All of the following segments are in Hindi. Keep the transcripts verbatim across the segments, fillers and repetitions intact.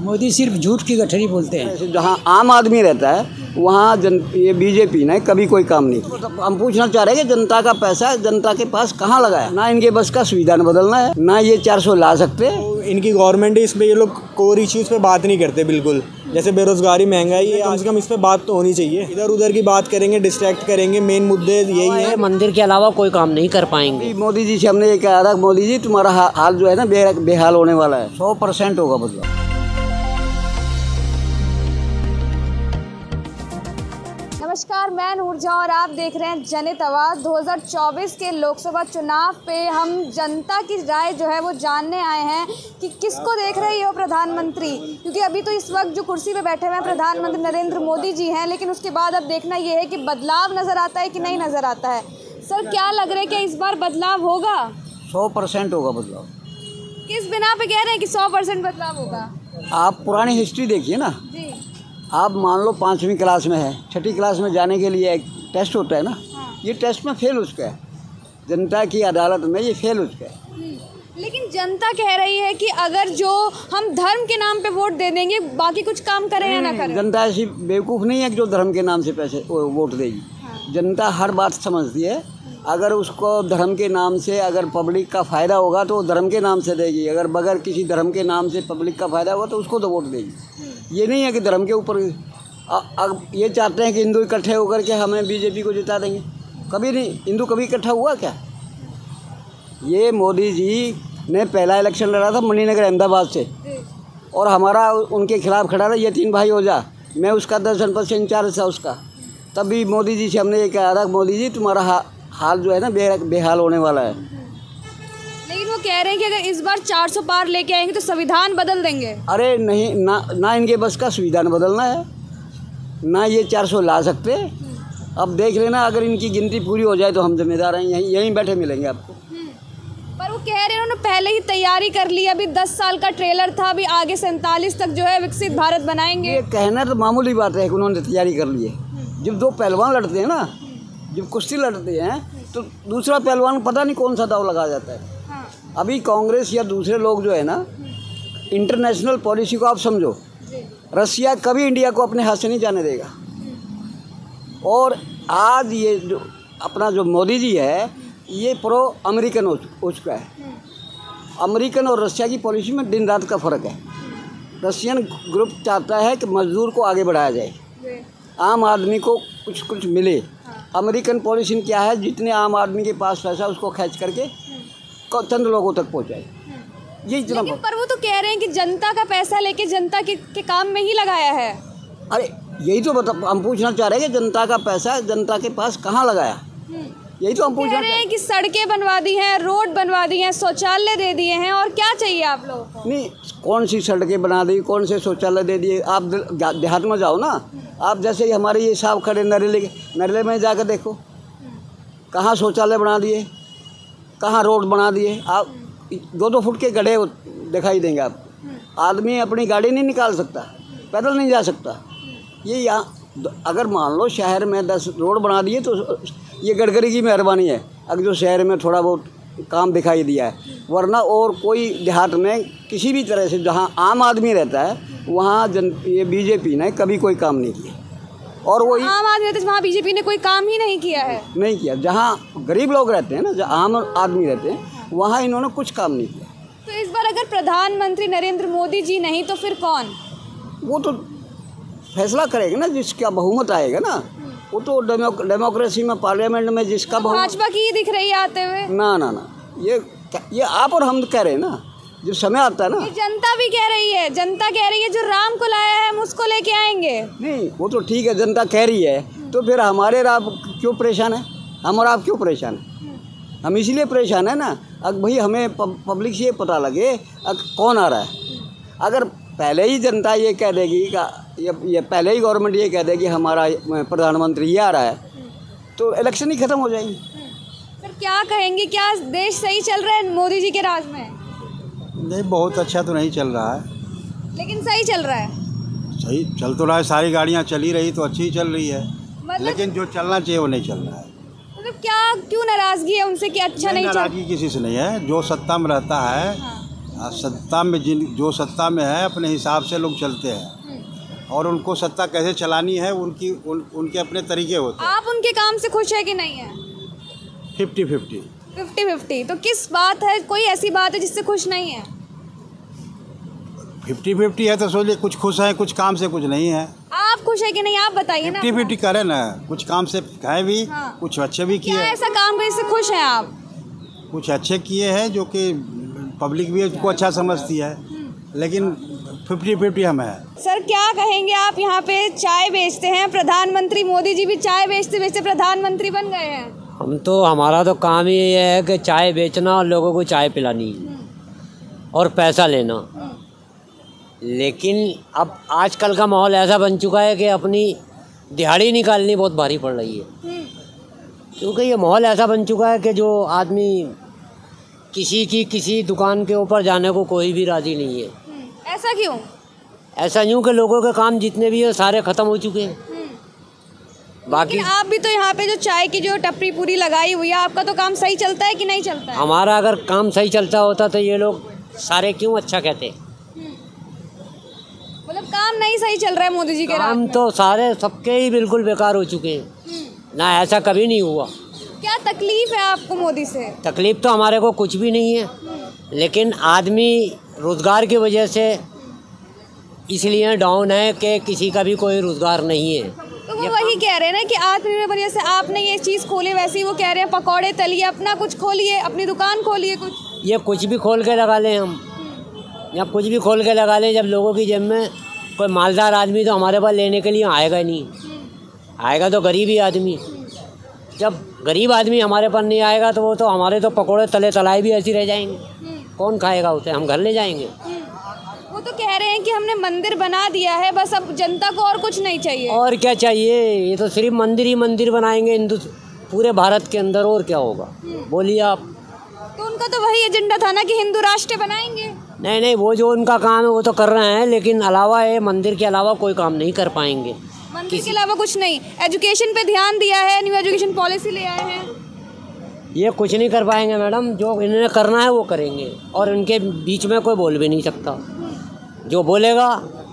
मोदी सिर्फ झूठ की गठरी बोलते हैं। जहाँ आम आदमी रहता है वहाँ जन ये बीजेपी ने कभी कोई काम नहीं किया। तो हम पूछना चाह रहे हैं कि जनता का पैसा जनता के पास कहाँ लगाया। ना इनके बस का संविधान बदलना है, ना ये चार सौ ला सकते। तो इनकी गवर्नमेंट इस पे, ये लोग कोर इश्यूज पे बात नहीं करते बिल्कुल। जैसे बेरोजगारी, महंगाई, ये कम से कम इस पे बात तो होनी चाहिए। इधर उधर की बात करेंगे, डिस्ट्रैक्ट करेंगे, मेन मुद्दे यही है। मंदिर के अलावा कोई काम नहीं कर पाएंगे। मोदी जी से हमने ये कहा था, मोदी जी तुम्हारा हाल जो है ना बे, बेहाल होने वाला है। सौ परसेंट होगा बदलाव। नमस्कार, मैं नूरजहां और आप देख रहे हैं जनहित आवाज़। दो हज़ार चौबीस के लोकसभा चुनाव पे हम जनता की राय जो है वो जानने आए हैं कि किसको देख रहे हैं ये प्रधानमंत्री। क्योंकि अभी तो इस वक्त जो कुर्सी पे बैठे हुए हैं प्रधानमंत्री नरेंद्र मोदी जी हैं, लेकिन उसके बाद अब देखना ये है कि बदलाव नज़र आता है कि नहीं नज़र आता है। सर, क्या लग रहा है कि इस बार बदलाव होगा? सौ परसेंट होगा बदलाव। किस बिना पे कह रहे हैं कि सौ परसेंट बदलाव होगा? आप पुरानी हिस्ट्री देखिए ना। जी। आप मान लो पाँचवीं क्लास में है, छठी क्लास में जाने के लिए एक टेस्ट होता है ना। हाँ। ये टेस्ट में फेल उसका है, जनता की अदालत में ये फेल उसका है। लेकिन जनता कह रही है कि अगर जो हम धर्म के नाम पे वोट दे देंगे, बाकी कुछ काम करें या ना करें। जनता ऐसी बेवकूफ़ नहीं है कि जो धर्म के नाम से पैसे वोट देगी। हाँ। जनता हर बात समझती है। अगर उसको धर्म के नाम से अगर पब्लिक का फ़ायदा होगा तो वो धर्म के नाम से देगी, अगर बगैर किसी धर्म के नाम से पब्लिक का फ़ायदा होगा तो उसको तो वोट देगी। ये नहीं है कि धर्म के ऊपर अब ये चाहते हैं कि हिंदू इकट्ठे होकर के हमें बीजेपी को जिता देंगे। कभी नहीं, हिंदू कभी इकट्ठा हुआ क्या? ये मोदी जी ने पहला इलेक्शन लड़ा था मणिनगर अहमदाबाद से, और हमारा उनके खिलाफ खड़ा था यतीन भाई ओझा। मैं उसका दस जनपद से इंचार्ज था उसका। तब भी मोदी जी से हमने ये कहा था, मोदी जी तुम्हारा हा, हाल जो है ना बे, बेहाल होने वाला है। लेकिन वो कह रहे हैं कि अगर इस बार चार सौ पार लेके आएंगे तो संविधान बदल देंगे। अरे नहीं, ना ना इनके बस का संविधान बदलना है, ना ये चार सौ ला सकते। अब देख लेना, अगर इनकी गिनती पूरी हो जाए तो हम जिम्मेदार हैं, यहीं यहीं बैठे मिलेंगे आपको। पर वो कह रहे हैं उन्होंने पहले ही तैयारी कर ली, अभी दस साल का ट्रेलर था, अभी आगे सैंतालीस तक जो है विकसित भारत बनाएंगे। ये कहना तो मामूली बात है कि उन्होंने तैयारी कर ली है। जब दो पहलवान लड़ते हैं ना, जब कुश्ती लड़ते हैं तो दूसरा पहलवान पता नहीं कौन सा दाव लगा जाता है। हाँ। अभी कांग्रेस या दूसरे लोग जो है ना, इंटरनेशनल पॉलिसी को आप समझो, रसिया कभी इंडिया को अपने हाथ से नहीं जाने देगा। और आज ये जो अपना जो मोदी जी है ये प्रो अमेरिकन हो चुका है। अमेरिकन और रसिया की पॉलिसी में दिन रात का फ़र्क है। रशियन ग्रुप चाहता है कि मजदूर को आगे बढ़ाया जाए, आम आदमी को कुछ कुछ मिले। अमेरिकन पॉलिसी क्या है, जितने आम आदमी के पास पैसा उसको खर्च करके चंद लोगों तक पहुंचाए। ये इतना। लेकिन पर वो तो कह रहे हैं कि जनता का पैसा लेके जनता के, के काम में ही लगाया है। अरे यही तो बता, हम पूछना चाह रहे हैं कि जनता का पैसा जनता के पास कहाँ लगाया। यही तो हम पूछ रहे हैं कि सड़कें बनवा दी हैं, रोड बनवा दी हैं, शौचालय दे दिए हैं, और क्या चाहिए आप लोगों को? नहीं, कौन सी सड़कें बना दी, कौन से शौचालय दे दिए। आप देहात में जाओ ना, आप जैसे ही हमारे ये साहब खड़े नरेले के, नरेले में जाकर देखो कहाँ शौचालय बना दिए, कहाँ रोड बना दिए। आप दो दो फुट के गड्ढे दिखाई देंगे आपको। आदमी अपनी गाड़ी नहीं निकाल सकता, पैदल नहीं जा सकता। ये यहाँ अगर मान लो शहर में दस रोड बना दिए तो ये गडकरी की मेहरबानी है, अगर जो शहर में थोड़ा बहुत काम दिखाई दिया है, वरना और कोई देहात में किसी भी तरह से जहाँ आम आदमी रहता है वहाँ जन ये बीजेपी ने कभी कोई काम नहीं किया। और वही आम आदमी रहते हैं वहाँ बीजेपी ने कोई काम ही नहीं किया है। नहीं किया। जहाँ गरीब लोग रहते हैं ना, जहाँ आम आदमी रहते हैं, वहाँ इन्होंने कुछ काम नहीं किया। तो इस बार अगर प्रधानमंत्री नरेंद्र मोदी जी नहीं तो फिर कौन? वो तो फैसला करेगा ना, जिसका बहुमत आएगा ना, वो तो डेमोक्रेसी में पार्लियामेंट में जिसका तो भाजपा की ही दिख रही है आते हुए। ना ना ना, ये ये आप और हम कह रहे हैं ना, जो समय आता है ना। ये जनता भी कह रही है, जनता कह रही है जो राम को लाया है हम उसको लेके आएंगे। नहीं, वो तो ठीक है, जनता कह रही है, तो फिर हमारे आप क्यों परेशान है? हम और आप क्यों परेशान है? हम इसीलिए परेशान है ना, अब भाई हमें पब्लिक से ये पता लगे अब कौन आ रहा है। अगर पहले ही जनता ये कह देगी का ये, ये पहले ही गवर्नमेंट ये कह देगी हमारा प्रधानमंत्री ये आ रहा है, तो इलेक्शन ही ख़त्म हो जाएगी। फिर क्या कहेंगे, क्या देश सही चल रहा है मोदी जी के राज में? नहीं, बहुत अच्छा तो नहीं चल रहा है, लेकिन सही चल रहा है। सही चल तो रहा है, सारी गाड़ियाँ चली रही तो अच्छी ही चल रही है, मतलब लेकिन जो चलना चाहिए वो नहीं चल रहा है। मतलब क्या, क्यों नाराजगी है उनसे कि अच्छा नहीं, नहीं चल? नाराजगी किसी से नहीं है, जो सत्ता में रहता है। हाँ। आ, सत्ता में जिन जो सत्ता में है अपने हिसाब से लोग चलते हैं और उनको सत्ता कैसे चलानी है उनकी उन, उनके अपने तरीके होते हैं। आप उनके काम से खुश है कि नहीं है? Fifty fifty fifty fifty. तो किस बात है, कोई ऐसी बात है जिससे खुश नहीं है? फिफ्टी फिफ्टी है तो सोचिए कुछ खुश है कुछ काम से कुछ नहीं है। आप खुश है कि नहीं, आप बताइए ना। फिफ्टी फिफ्टी करें ना, कुछ काम से है भी हाँ। कुछ अच्छे भी क्या किए, ऐसा काम करने से खुश हैं आप? कुछ अच्छे किए हैं जो कि पब्लिक भी उसको अच्छा समझती है, लेकिन फिफ्टी फिफ्टी हम है। सर क्या कहेंगे आप, यहाँ पे चाय बेचते हैं, प्रधानमंत्री मोदी जी भी चाय बेचते बेचते प्रधानमंत्री बन गए हैं। हम तो हमारा तो काम ही ये है कि चाय बेचना और लोगों को चाय पिलानी और पैसा लेना। लेकिन अब आजकल का माहौल ऐसा बन चुका है कि अपनी दिहाड़ी निकालनी बहुत भारी पड़ रही है, क्योंकि ये माहौल ऐसा बन चुका है कि जो आदमी किसी की किसी दुकान के ऊपर जाने को कोई भी राज़ी नहीं है। ऐसा क्यों? ऐसा यूँ कि लोगों के काम जितने भी हैं सारे ख़त्म हो चुके हैं। बाकी लेकिन आप भी तो यहाँ पे जो चाय की जो टपरी पूरी लगाई हुई है, आपका तो काम सही चलता है कि नहीं चलता है? हमारा अगर काम सही चलता होता तो ये लोग सारे क्यों अच्छा कहते। मतलब काम नहीं सही चल रहा है मोदी जी के राज काम में। तो सारे सबके ही बिल्कुल बेकार हो चुके हैं ना, ऐसा कभी नहीं हुआ। क्या तकलीफ है आपको मोदी से? तकलीफ तो हमारे को कुछ भी नहीं है, लेकिन आदमी रोज़गार की वजह से इसलिए डाउन है कि किसी का भी कोई रोज़गार नहीं है। तो वो वही कह रहे हैं ना कि आत्मनिर्भर वजह से आपने ये चीज़ खोली, वैसे ही वो कह रहे हैं पकौड़े तलिए, अपना कुछ खोलिए, अपनी दुकान खोलिए कुछ। ये कुछ भी खोल के लगा लें हम, या कुछ भी खोल के लगा लें, जब लोगों की जेब में कोई मालदार आदमी तो हमारे पास लेने के लिए आएगा नहीं, आएगा तो गरीब ही आदमी। जब गरीब आदमी हमारे पास नहीं आएगा तो वो तो हमारे तो पकौड़े तले तलाए भी ऐसे रह जाएंगे, कौन खाएगा उसे, हम घर ले जाएंगे। वो तो कह रहे हैं कि हमने मंदिर बना दिया है, बस अब जनता को और कुछ नहीं चाहिए। और क्या चाहिए, ये तो सिर्फ मंदिर ही मंदिर बनाएंगे हिंदू पूरे भारत के अंदर, और क्या होगा बोलिए आप। तो उनका तो वही एजेंडा था ना कि हिंदू राष्ट्र बनाएंगे। नहीं नहीं, वो जो उनका काम है वो तो कर रहे हैं, लेकिन अलावा है मंदिर के अलावा कोई काम नहीं कर पाएंगे। मंदिर के अलावा कुछ नहीं, एजुकेशन पे ध्यान दिया है, न्यू एजुकेशन पॉलिसी ले आए हैं। ये कुछ नहीं कर पाएंगे मैडम, जो इन्हें करना है वो करेंगे, और इनके बीच में कोई बोल भी नहीं सकता, जो बोलेगा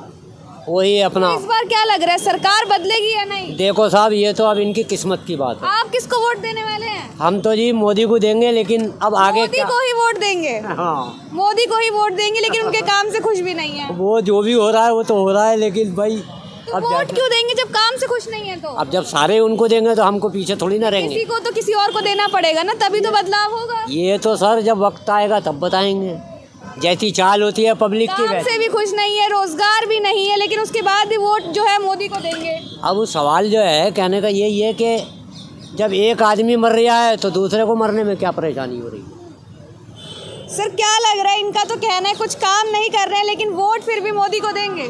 वही अपना। तो इस बार क्या लग रहा है, सरकार बदलेगी या नहीं? देखो साहब, ये तो अब इनकी किस्मत की बात है। आप किसको वोट देने वाले हैं? हम तो जी मोदी को देंगे, लेकिन अब आगे मोदी क्या? को ही वोट देंगे। हाँ, मोदी को ही वोट देंगे, लेकिन उनके काम से खुश भी नहीं है। वो जो भी हो रहा है वो तो हो रहा है, लेकिन भाई तो अब वोट क्यों देंगे जब काम से खुश नहीं है? तो अब जब सारे उनको देंगे तो हमको पीछे थोड़ी ना रहेंगे। किसी को तो किसी और को देना पड़ेगा ना, तभी तो बदलाव होगा। ये तो सर जब वक्त आएगा तब बताएंगे, जैसी चाल होती है पब्लिक की काम वैसे। से भी खुश नहीं है, रोजगार भी नहीं है, लेकिन उसके बाद भी वोट जो है मोदी को देंगे। अब वो सवाल जो है कहने का यही है कि जब एक आदमी मर रहा है तो दूसरे को मरने में क्या परेशानी हो रही है। सर क्या लग रहा है, इनका तो कहना है कुछ काम नहीं कर रहे हैं, लेकिन वोट फिर भी मोदी को देंगे।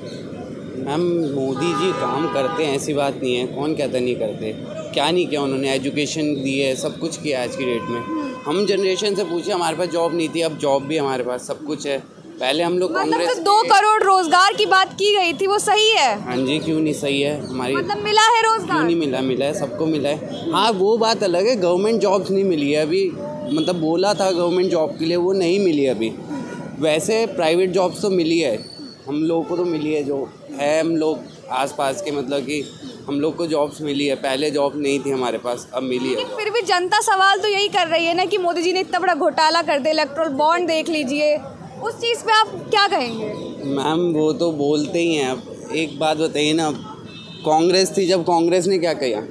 मैम मोदी जी काम करते हैं, ऐसी बात नहीं है, कौन कहता नहीं करते, क्या नहीं किया उन्होंने, एजुकेशन दी है, सब कुछ किया आज की डेट में। हम जनरेशन से पूछे, हमारे पास जॉब नहीं थी, अब जॉब भी हमारे पास, सब कुछ है। पहले हम लोग मतलब कांग्रेस तो दो करोड़ रोजगार की बात की गई थी, वो सही है? हाँ जी, क्यों नहीं सही है, हमारी मतलब मिला है क्यों रोजगार? नहीं मिला, मिला है, सबको मिला है। हाँ वो बात अलग है, गवर्नमेंट जॉब्स नहीं मिली है अभी, मतलब बोला था गवर्नमेंट जॉब के लिए, वो नहीं मिली अभी। वैसे प्राइवेट जॉब्स तो मिली है, हम लोगों को तो मिली है, जो है हम लोग आसपास के, मतलब कि हम लोग को जॉब्स मिली है, पहले जॉब नहीं थी हमारे पास, अब मिली है। लेकिन फिर भी जनता सवाल तो यही कर रही है ना कि मोदी जी ने इतना बड़ा घोटाला कर दिया, इलेक्ट्रल बॉन्ड देख लीजिए, उस चीज़ पे आप क्या कहेंगे? मैम वो तो बोलते ही हैं। अब एक बात बताइए ना, कांग्रेस थी जब, कांग्रेस ने क्या किया?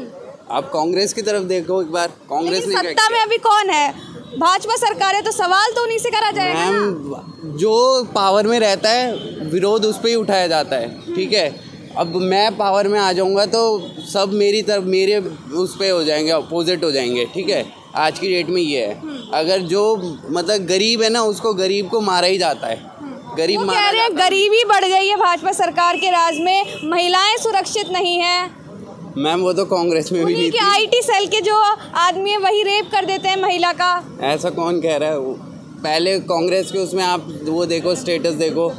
आप कांग्रेस की तरफ देखो एक बार, कांग्रेस ने क्या सत्ता किया? में अभी कौन है? भाजपा सरकार है, तो सवाल तो उन्हीं से करा जाएगा ना। मैम जो पावर में रहता है विरोध उस पर ही उठाया जाता है, ठीक है। अब मैं पावर में आ जाऊंगा तो सब मेरी तरफ, मेरे उस पे हो जाएंगे, अपोजिट हो जाएंगे, ठीक है। आज की डेट में ये है, अगर जो मतलब गरीब है ना, उसको गरीब को मारा ही जाता है, गरीब वो मारा कह रहे हैं जाता है। गरीबी बढ़ गई है भाजपा सरकार के राज में, महिलाएं सुरक्षित नहीं हैं। मैम वो तो कांग्रेस में भी नहीं उन्हीं के थी। आईटी सेल के जो आदमी है वही रेप कर देते हैं महिला का। ऐसा कौन कह रहा है? वो पहले कांग्रेस के उसमें आप वो देखो, स्टेटस देखो।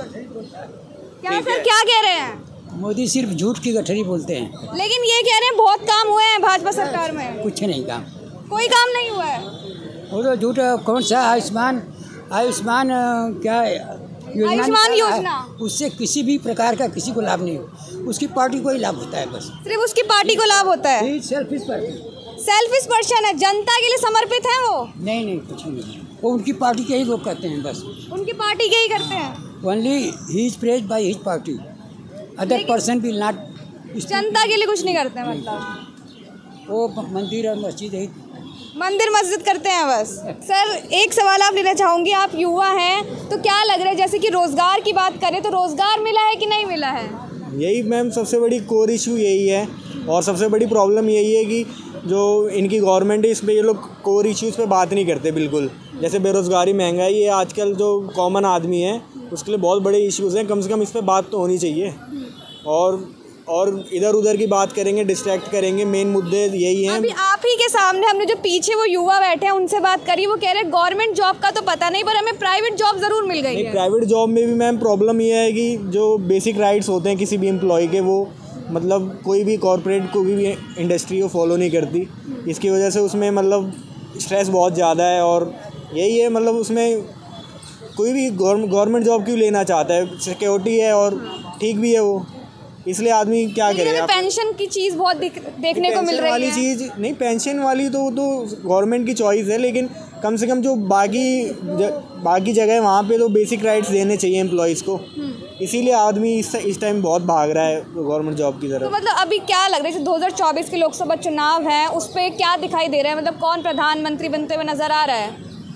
क्या सर क्या कह रहे हैं? मोदी सिर्फ झूठ की गठरी बोलते हैं, लेकिन ये कह रहे हैं बहुत काम हुए हैं भाजपा सरकार में। कुछ नहीं काम। कोई काम नहीं हुआ है। वो तो झूठ, कौन सा आयुष्मान आयुष्मान अ, क्या योजना आयुष्मान निकाला है, योजना। उससे किसी भी प्रकार का किसी को लाभ नहीं हो, उसकी पार्टी को ही लाभ होता है बस। सिर्फ उसकी पार्टी को लाभ होता है। Selfish party. सेल्फिश पर्सन है, जनता के लिए समर्पित है वो। नहीं नहीं कुछ नहीं, वो उनकी पार्टी के ही लोग कहते हैं बस। उनकी पार्टी के ही करते हैं। ओनली ही is praised by his party, other person will not. जनता के लिए कुछ नहीं करते हैं मतलब। वो मंदिर और मस्जिद है, मंदिर मस्जिद करते हैं बस। सर एक सवाल आप लेना चाहूँगी, आप युवा हैं तो क्या लग रहा है, जैसे कि रोज़गार की बात करें तो रोज़गार मिला है कि नहीं मिला है? यही मैम सबसे बड़ी कोर इशू यही है, और सबसे बड़ी प्रॉब्लम यही है कि जो इनकी गवर्नमेंट है इस पे ये लोग कोर इश्यूज़ पे बात नहीं करते बिल्कुल। जैसे बेरोज़गारी, महंगाई, ये आजकल जो कॉमन आदमी है उसके लिए बहुत बड़े इश्यूज़ हैं, कम से कम इस पे बात तो होनी चाहिए। और और इधर उधर की बात करेंगे, डिस्ट्रैक्ट करेंगे, मेन मुद्दे यही हैं। अभी आप ही के सामने हमने जो पीछे वो युवा बैठे हैं उनसे बात करी, वो कह रहे हैं गवर्नमेंट जॉब का तो पता नहीं पर हमें प्राइवेट जॉब ज़रूर मिल गई है। प्राइवेट जॉब में भी मैम प्रॉब्लम ये है कि जो बेसिक राइट्स होते हैं किसी भी एम्प्लॉय के, वो मतलब कोई भी कॉरपोरेट कोई भी इंडस्ट्री को फॉलो नहीं करती। इसकी वजह से उसमें मतलब स्ट्रेस बहुत ज़्यादा है, और यही है मतलब उसमें कोई भी गवर्नमेंट जॉब क्यों लेना चाहता है, सिक्योरिटी है और ठीक भी है वो, इसलिए आदमी क्या करेगा। पेंशन की चीज़ बहुत देखने को मिल रही है। वाली चीज़ नहीं, पेंशन वाली तो तो गवर्नमेंट की चॉइस है, लेकिन कम से कम जो बाकी ज, बाकी जगह है वहाँ पे तो बेसिक राइट्स देने चाहिए एम्प्लॉयज़ को। इसीलिए आदमी इस इस टाइम बहुत भाग रहा है गवर्नमेंट जॉब की तरफ। तो मतलब अभी क्या लग रहा है, दो हज़ार चौबीस के लोकसभा चुनाव है, उस पर क्या दिखाई दे रहा है, मतलब कौन प्रधानमंत्री बनते हुए नजर आ रहा है?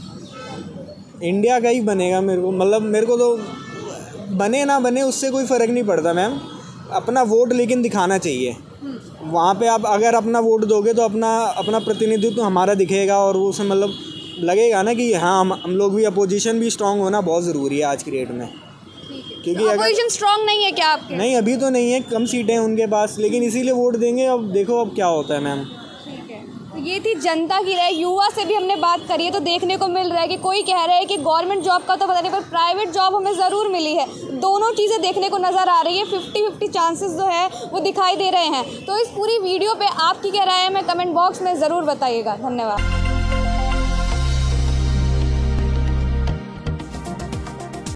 इंडिया का ही बनेगा मेरे को, मतलब मेरे को तो बने ना बने उससे कोई फ़र्क नहीं पड़ता मैम, अपना वोट लेकिन दिखाना चाहिए। वहाँ पे आप अगर अपना वोट दोगे तो अपना अपना प्रतिनिधित्व तो हमारा दिखेगा, और वो उसमें मतलब लगेगा ना कि हाँ हम हम लोग भी, अपोजिशन भी स्ट्रांग होना बहुत ज़रूरी है आज की डेट में। क्योंकि अपोजिशन स्ट्रांग नहीं है क्या आपके? नहीं, अभी तो नहीं है, कम सीटें हैं उनके पास, लेकिन इसीलिए वोट देंगे। अब देखो अब क्या होता है मैम। तो ये थी जनता की राय। युवा से भी हमने बात करी है तो देखने को मिल रहा है कि कोई कह रहा है कि गवर्नमेंट जॉब का तो पता नहीं पर प्राइवेट जॉब हमें ज़रूर मिली है। दोनों चीज़ें देखने को नज़र आ रही है, फिफ्टी फिफ्टी चांसेस जो है वो दिखाई दे रहे हैं। तो इस पूरी वीडियो पे आपकी क्या राय है, मैं कमेंट बॉक्स में ज़रूर बताइएगा। धन्यवाद।